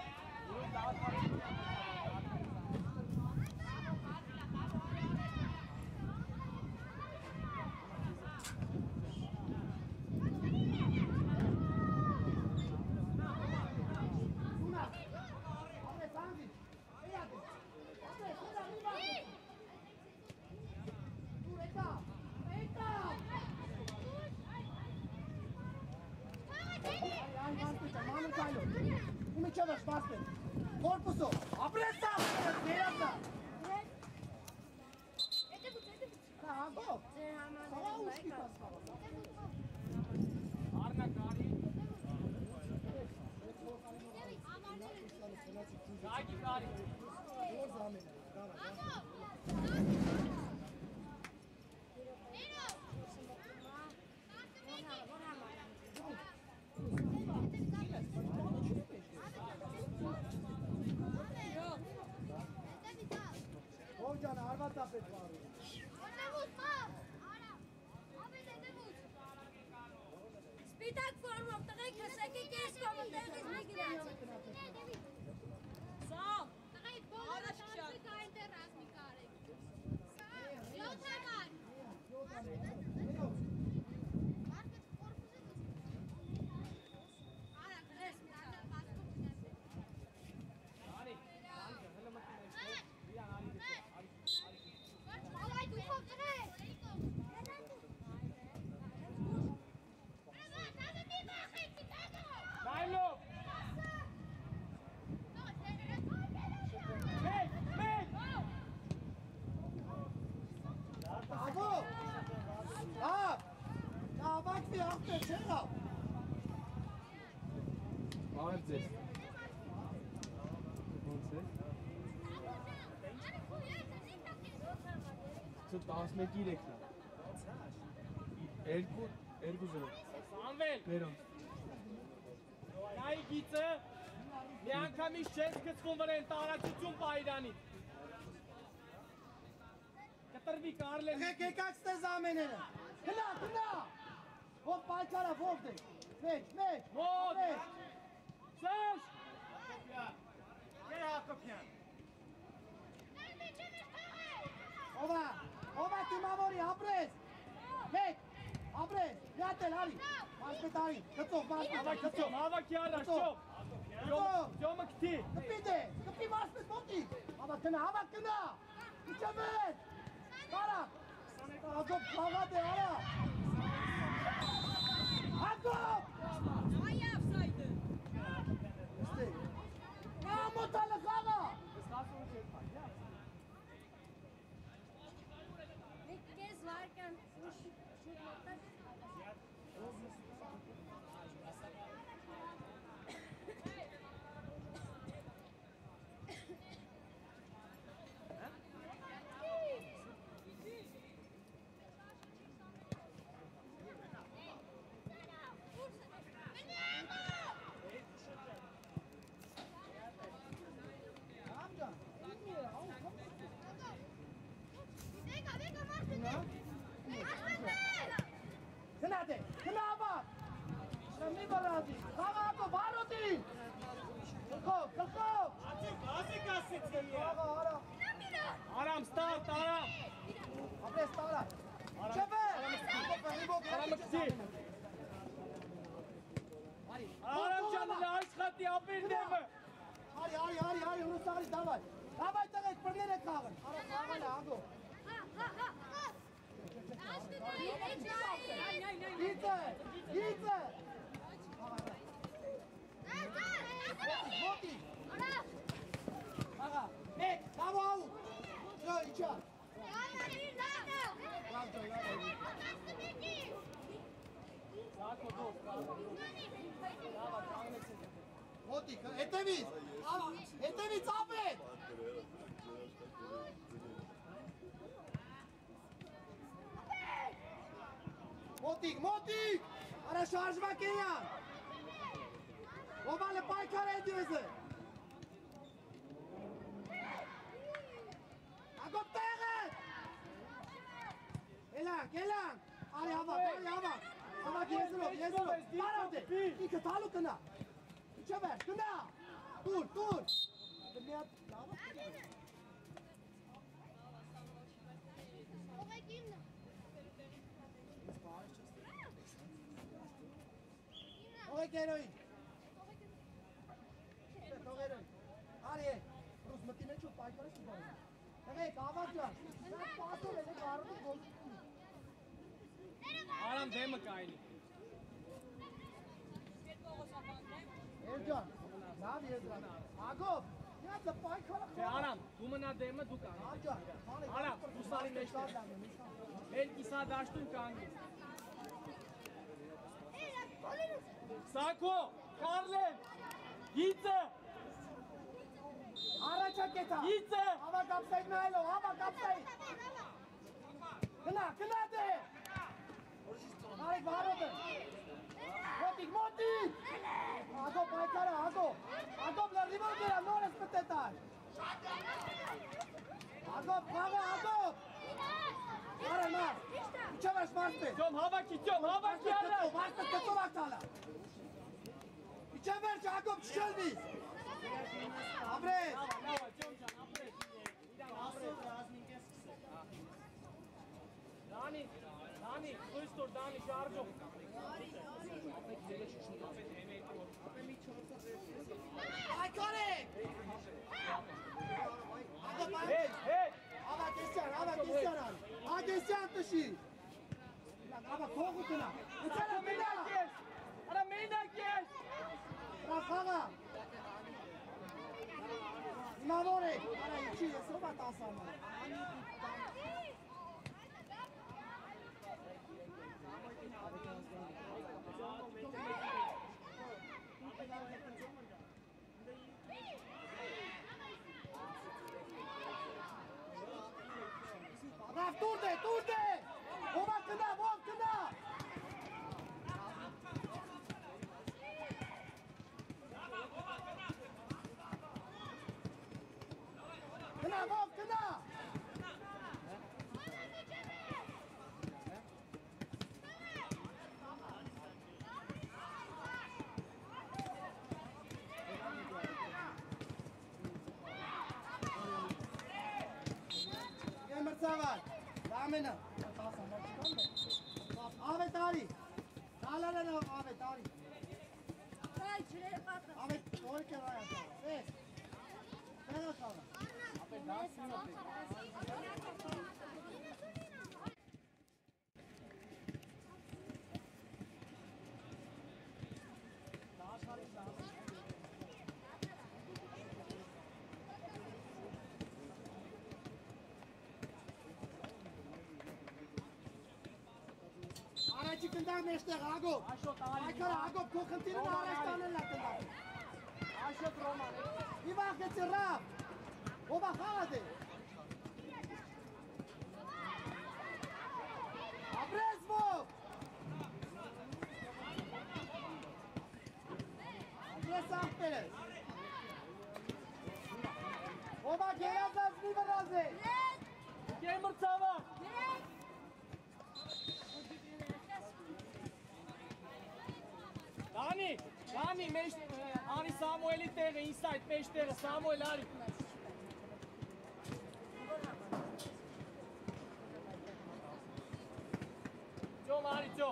Umečevaš basket, korpusu, apres sam, nerada. Kako? Sava uški paskava. Arnak ari. Zagi ari. Or zamene. Սպիտակ ֆորմով տղեկ հսակի կես կոմն տեղից մի գրած։ Սամ, տղեկ բոլորը շանսը կային դեր ռազմի կարեք։ Յոթ համար։ Տասմեկի իրեքն է։ Երկու զրով։ Սամվել։ Բերոն։ Նայի գիծը, մի անգամից չես կծվում վրեն տարածություն պայրանից։ Կտրվի կարլեն։ Եկեք ստեզ ամեները։ Գնա։ Ով պայքարա ով դե։ Մեջ։ Մոտ։ Սաշ։ Հակոբյան։ Ովա թիմավորի, ապրես, մեկ, ապրես, յատել, արի, մասպետ արի, կծով, Հավաքի առաջ, ճով, ճոմը կտի, կպի մասպետ մոտի, հավակ կնա, իչը մետ, կարա, Հակոբ, խաղատ է, արա, Հակոբ, Այավ սայդը, մոտալը խաղա, Կես վարկան շուտ մոտած Գնա ապա, մի բրադի, խաղակո, վարոտի, կլխով, բազիկ ասեցի արա, Արամ, ստարտ, արամ, ապրես տարա, չեպե, արամը կսի, արամ ճանելը աշխատի ապիր նևը, արի, հունուսարի, դավայ տղեկ, պրներ է կաղն, արա խաղան է, ագո, Գիծը, մոտի, աղա, մեկ, դավո աու, իչա, մոտի, հետևից ապետ, մոտիկ, արա շարժվակ էյան, ովալը պայքար է դիվեզը, ագոբ տեղը, էլանք, արի հավակ, եզրով, բարավ դե, ինքը թալու կնա, իչը վերջ, կնա, տուր, Ողեք երոյին, արի է, ռուս մտի մեջ ու պայքարես ու բարձ, տղեք, ավակ ջան, նա պասոր է, կարդու գոլ արամ դեմը կայնի, Էրջան, լավ եզրան, ագով, Յատը պայքարը խաղ։ Արամ, դու մնա դեմը դու կանգ։ Արամ, դու սարի մեջ տեղ։ Էլ կիսա դաշտում կանգնի։ Սակո, Կարլեն, Գիծը։ Առաջակետա։ Գիծը։ Հավակ ապսայդ նայլով, հավակ ապսայդ։ Գնա դե։ Արեք վարոտը։ Մոտիկ։ Ագոբ պայքարը, Ագոբ լրդիմով դերա, նորես պտետար։ Ագոբ, խաղը, Ագոբ։ Артем, հավաք յալը։ Վաստը կտով ակտալա։ Իչան վերջ, Ակոբ չշելվիս։ Ապրես։ Լավա, Ջոն ջան, ապրես։ Իրան ապրես, ռազմինք է սկսել։ Դանի, խույստոր Դանի շարժող։ Այքորեք։ Հետ։ Ագեսյան տշի։ Աբա քողու տնա։ Իցանա մենա։ Արա մենակ ես։ Ռախաղա։ Մամորե։ Արա իչի ես ով ատասանը։ Raf, turde! Ova kına! Kına! Savar. Ramena. Ahmet Ali. Dağlara ne Ahmet Ali? Ay, çileği patla. Ahmet doğru kenara yat. Evet. Sen o sonra. Çıkınlar meşter Agop. Aykara Agop kokantinin araçlarının latında. Aşot Roman. Bir bak geçin Rab. O bak hadi. Abresmo. Abres Ahperes. O bak gerazaz bir berazi. Gamer Sava. Dani, meş, Ani Samuel'i tere, inside, meş tere, Samuel Ari. Jom Ari, Jom.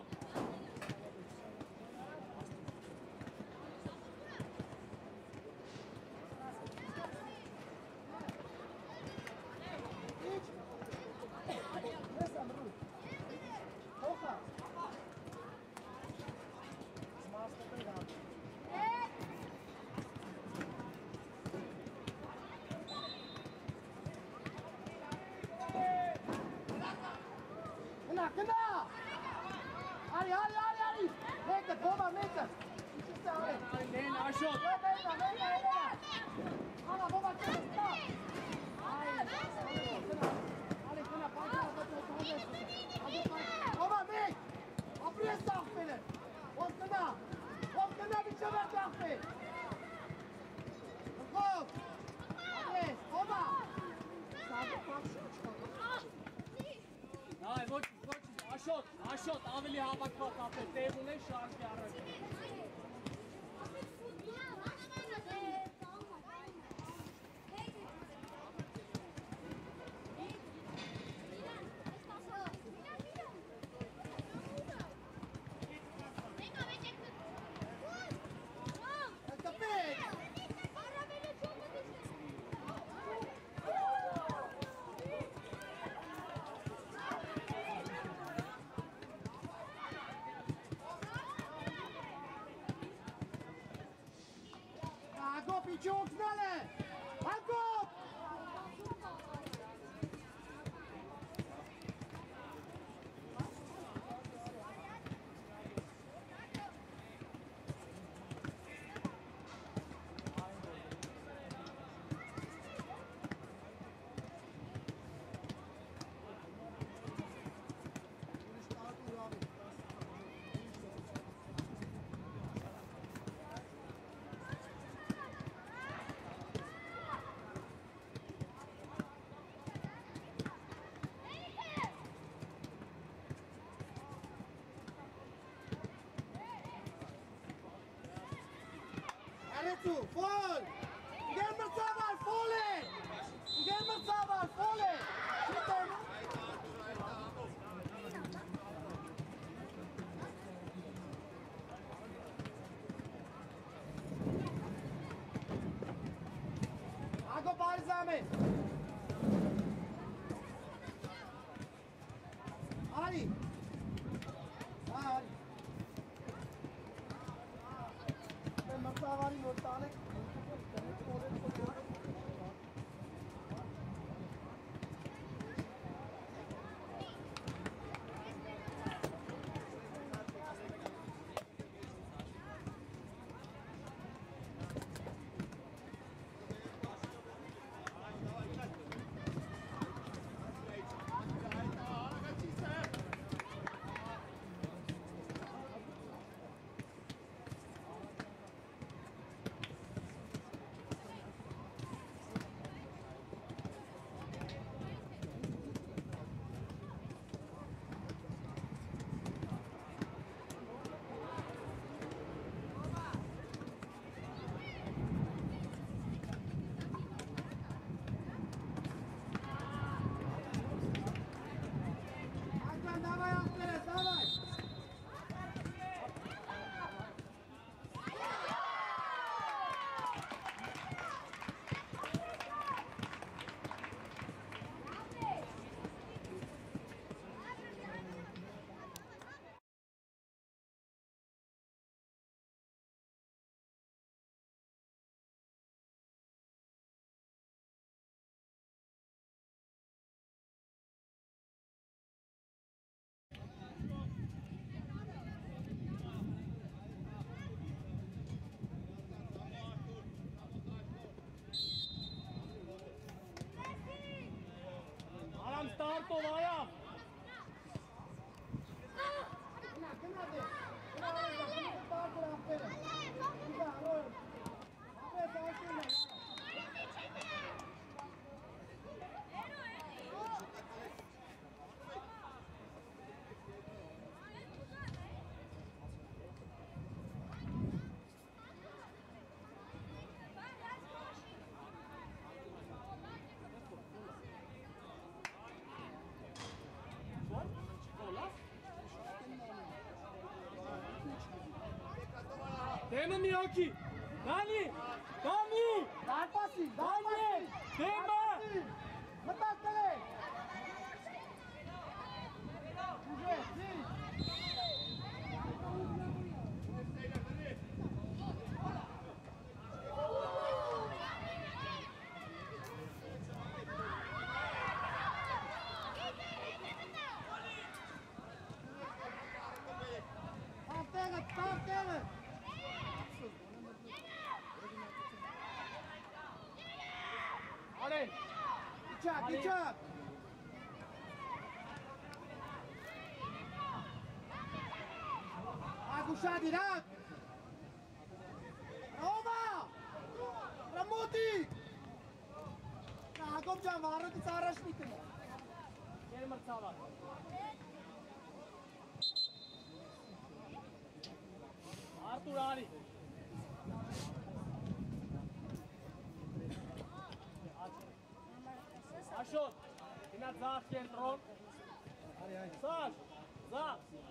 Kına! Ali! Mete, koma, mete! İşte Ali! Lane, Aşot. Mete! Ana, baba, kına! Ali, kına, parça, baba, mete! Apriye sahpeli! O kına bir çabuk sahpeli! Kov! Apriye, baba! Sadık parça çıkalım. Ay, voç, Aşot, avili havak pat, apet, devune şarj yarı. Agop, idź znale! Agop! Dazu, voll! Gehen wir zusammen, volle! Gehen wir zusammen, volle! Bitte! Ago balsame! Ali! Ali! Martavari Notale. Aram starto, vaja! Tema Miyaki! Dani! Dani! Dai passi! Dani! Tema! Battele! Tartele! Ale! Içak! Agușadi, rak! Roma! Ramuti! Acum ce-am arăt, îți arăși mitele. Geri mărțava. Artur Ali. Ashot. Inat za centron. Saš. Za.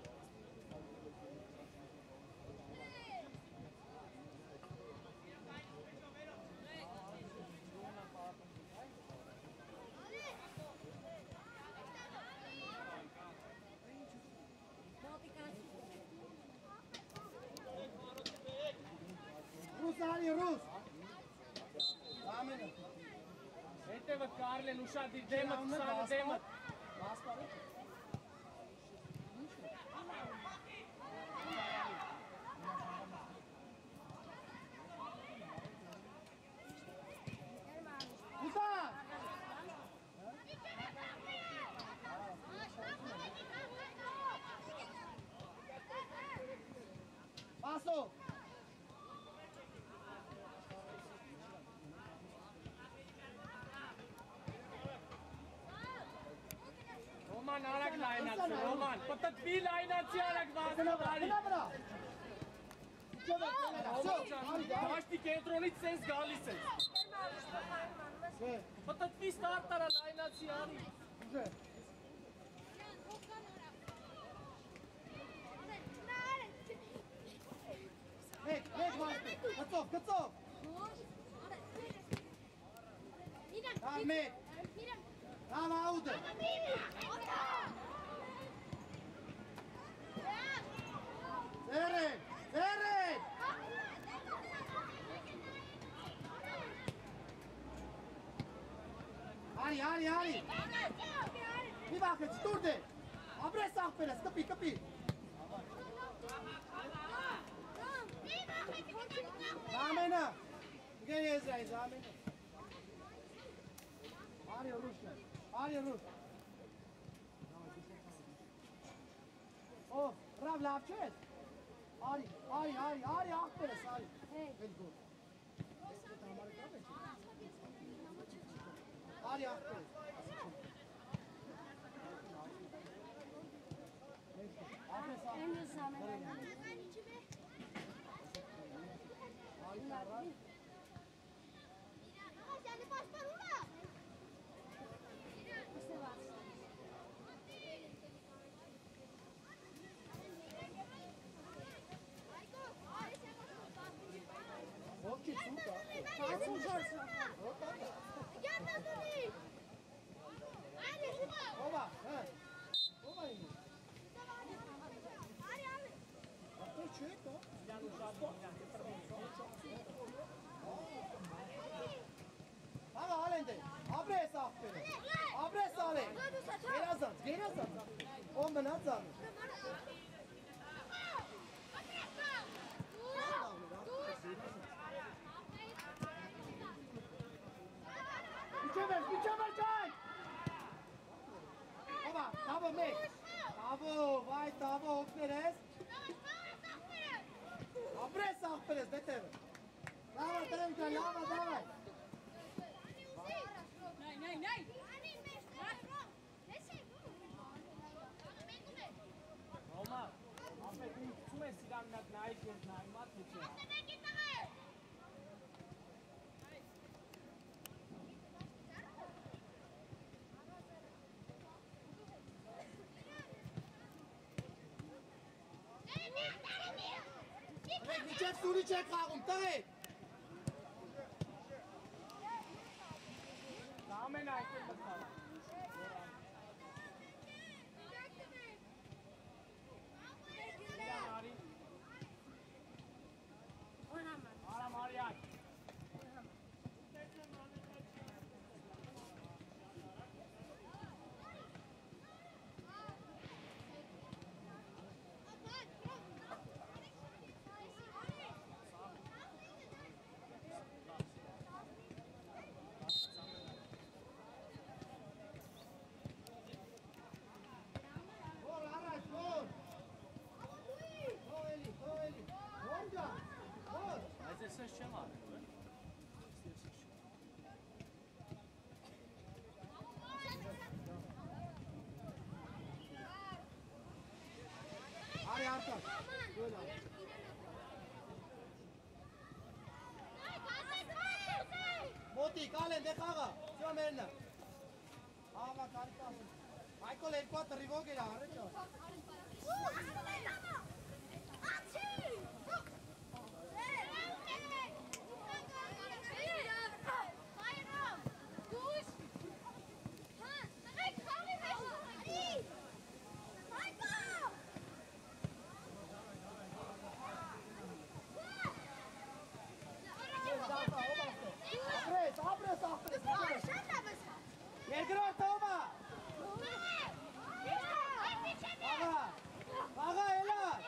Rus, Ali, Rus! Amen. Ete văd că Arlen ușa de demăt, ușa de demăt. Paso! Roman alag lainați, Roman. Pătăt fi lainați alag vasă, Ali. Ce vezi? Roman, știi că într-o Որից սենց գալիս ես։ Պտտվի ստարտարա լայնացի արի։ Ուժե։ Մեկ մարդը, կծով։ Լավ մեկ։ Լավ աուդը։ Ձերեն։ Արի։ Մի վախեց, տուրդ է։ Աբրես աղբերես, կպի։ Զամենը։ Գեն եզրայի, զամենը։ Արի ռուշ։ Ով, ռավ լավ չես։ Արի, աղբերես, արի։ Էլ գոտ։ Արի աղբերես։ Aga halende, abres aferin. Abres ale. Gerazan. Ondan atzan. Biçemez çay. Baba, tabo mek. Tabo okneres. Abres aferin, beter. Давай, давай. Nei. Ռոմա, ապետ ինքցում ես իրան նատ նայք ես նայմատ վիճը։ Միջև սուրի չեք խաղում, տղեկ։ Ամեն այդտեղ մտքալ։ Արամ արյակ։ Այսպես չեմ արել, Արի արտակ, գոլ արի։ Մոտիկ, ալեն, դե խաղա, սյո մերնը։ Աղա, կարիք ասում։ Այկոլ երկու հատ ռիվոգ էր առը չա։ Երկրորդ ովա։ Աղա, ելա։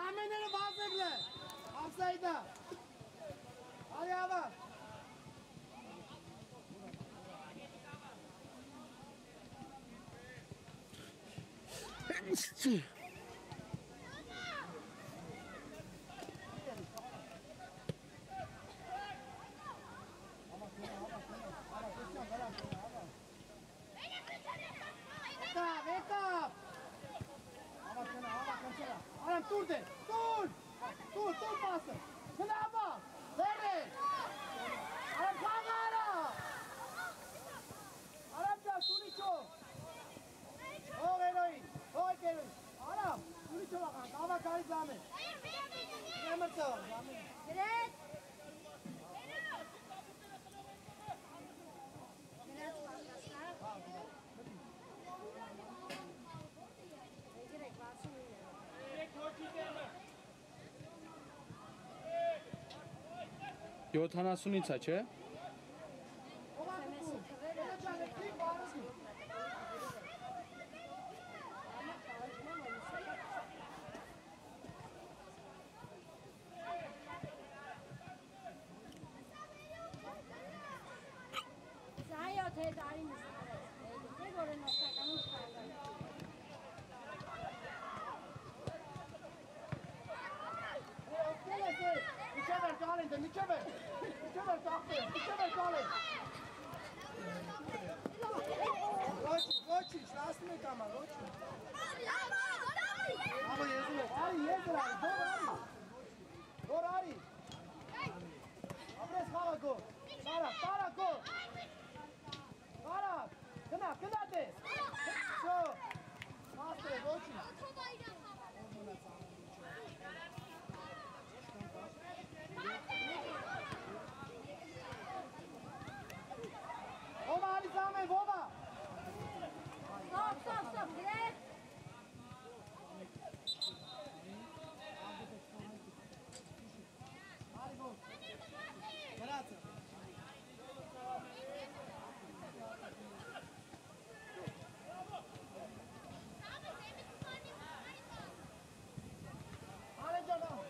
Zamenleri bazıklı. Hapsaydı. Hadi abi. Wake up! Aram, dur de! Dur! Dur pası! Kenapa? Verde! Aram, kalk Aram! Aram, can, Tunicho! Oh, heroin! Oh, heroin! Aram, Tunicho bakan, kava kari zame! Nemer sağ, zame! Direkt! Yotanasunica չէ։ Սայո թե դարին է որ են օգտականում ստանալ։ Miçever kalende, miçever! Miçever taktı, miçever kalende! Roçi, şlasını kama, roçi! Ama yazıyor, Ari, yazıyor, doğru Ari! Abres kala go! Para go! Para! Kına de! Şu! Master, roçi! Vova, Ali Zame, Vova! Stop, direkt! Grazie. Ale canım.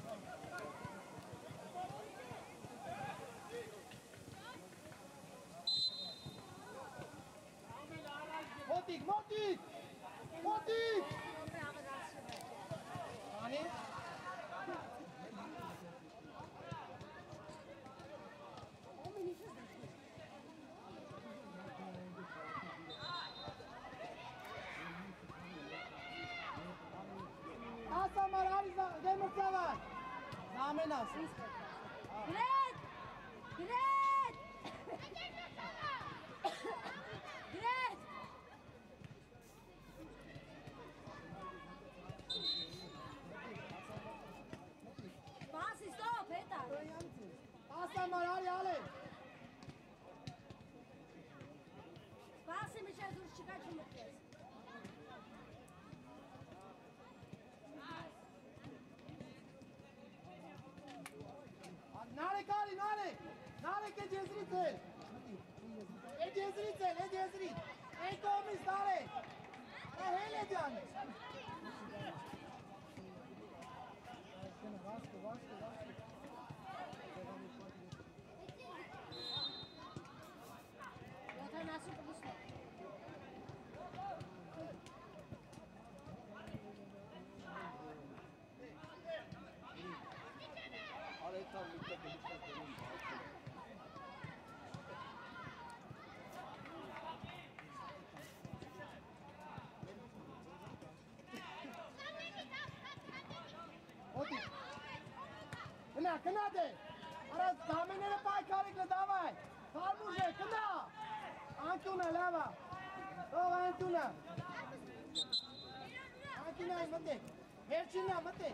Motik! Hani? Asa marari demir sever. Zame nasıl? Direkt! Pasi, stop, eta! Asa marari ale. Pasi mi će duš čekati ćemo pjes. Nare ke jezrice. E jezrice. E komis nare. E hele can. Vasco. Yata nasıl buluşma? Oti. Kena de. Ara zaminere pay karikle davay. Farmuje kena. Antuna lava. Antuna mate. Verchina mate.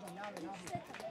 Jave,